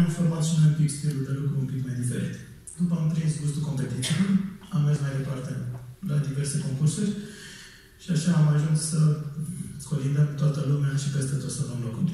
ne-am format și noi un pic stilul de lucru un pic mai diferit. După am prins gustul competiției, am mers mai departe la diverse concursuri și așa am ajuns să colindăm toată lumea și peste tot să luăm locul.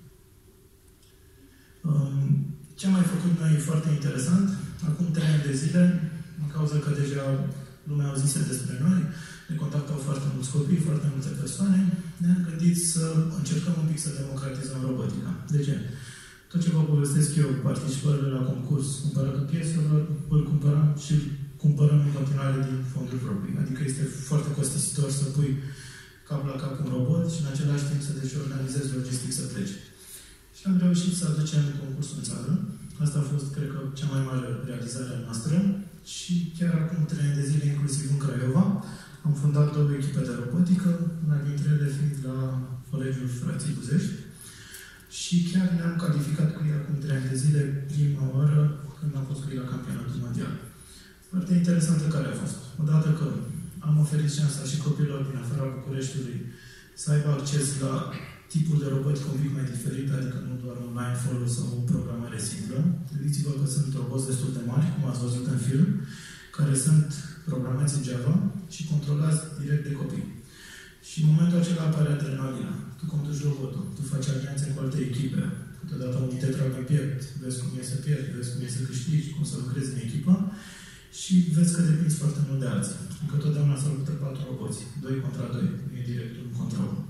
Ce am mai făcut noi foarte interesant, acum 3 ani de zile, în cauza că deja lumea auzise despre noi, ne contactau foarte mulți copii, foarte multe persoane, ne-am gândit să încercăm un pic să democratizăm robotica. De ce? Tot ce vă povestesc eu, participările la concurs, cumpărătul pieselor, îl cumpărăm și cumpărăm în continuare din fonduri proprii. Adică este foarte costisitor să pui cap la cap un robot și în același timp să te organizezi logistic să pleci. Și am reușit să aducem concursul în țară. Asta a fost, cred că, cea mai mare realizare a noastră. Și chiar acum 3 ani de zile, inclusiv în Craiova, am fondat 2 echipe de robotică, una dintre ele fiind la Colegiul Frații Buzești. Și chiar ne-am calificat cu ei acum 3 ani de zile, prima oară, când am fost cu ei la campionatul mondial. Foarte interesantă care a fost. Odată că am oferit șansa și copilor din afara Bucureștiului să aibă acces la tipul de robotică un pic mai diferit, adică nu doar un line follow sau o programare simplă. Gândiți-vă că sunt roboți destul de mari, cum ați văzut în film, care sunt programați în Java și controlați direct de copii. Și în momentul acela apare adrenalina. Tu conduci robotul, tu faci alianțe cu alte echipe, câteodată unii te trag în piept, vezi cum e să pierzi, vezi cum e să câștigi, cum să lucrezi în echipă și vezi că depinzi foarte mult de alții. Încă totdeauna s-au luptat 4 roboți, 2 contra 2, nu e direct 1 contra 1.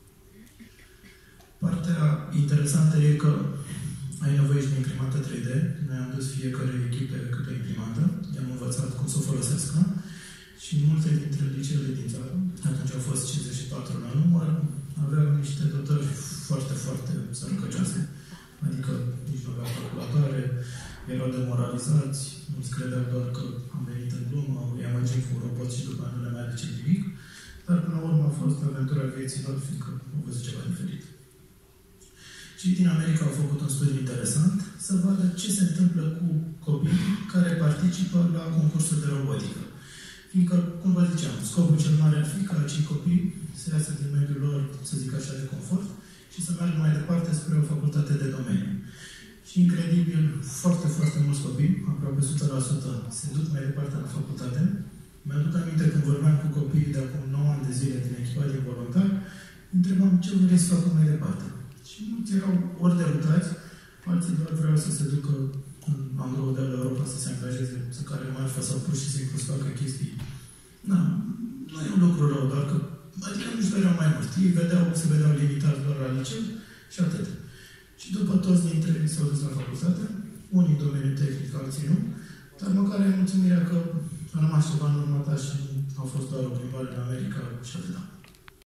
Partea interesantă e că ai nevoie și de imprimantă 3D. Noi am dus fiecare echipe câte imprimantă, i-am învățat cum să o folosească și multe dintre liceele din țară, atunci au fost 54 la număr, aveau niște dotări foarte, foarte sărăcăcioase. Adică nici nu aveau calculatoare, erau demoralizați, nu-ți credeau doar că am venit în glumă, i-am amăgit cu un robot și după nu le mai aduce nimic, dar până la urmă a fost aventura vieții lor, fiindcă au văzut ceva diferit. Și din America au făcut un studiu interesant să vadă ce se întâmplă cu copii care participă la concursul de robotică. Fiindcă, cum vă ziceam, scopul cel mare ar fi ca acei copii să iasă din mediul lor, să zic așa, de confort și să meargă mai departe spre o facultate de domeniu. Și incredibil, foarte, foarte mulți copii, aproape 100%, se duc mai departe la facultate. Mi-aduc aminte când vorbeam cu copiii de acum 9 ani de zile din echipa de voluntari, întrebam ce vrei să facă mai departe. Și mulți erau ori derutați, alții doar vreau să se ducă în Anglo de la Europa să se angajeze, să care marfa sau pur și simplu să facă chestii. Da, nu e un lucru rău, doar că adică nu-și doreau mai mult. Ei se vedeau limitați doar la liceu și atât. Și după toți dintre ei s-au dus la facultate, unii în domeniul tehnic, alții nu, dar măcar ai mulțumirea că a rămas ceva în urmă ta și au fost doar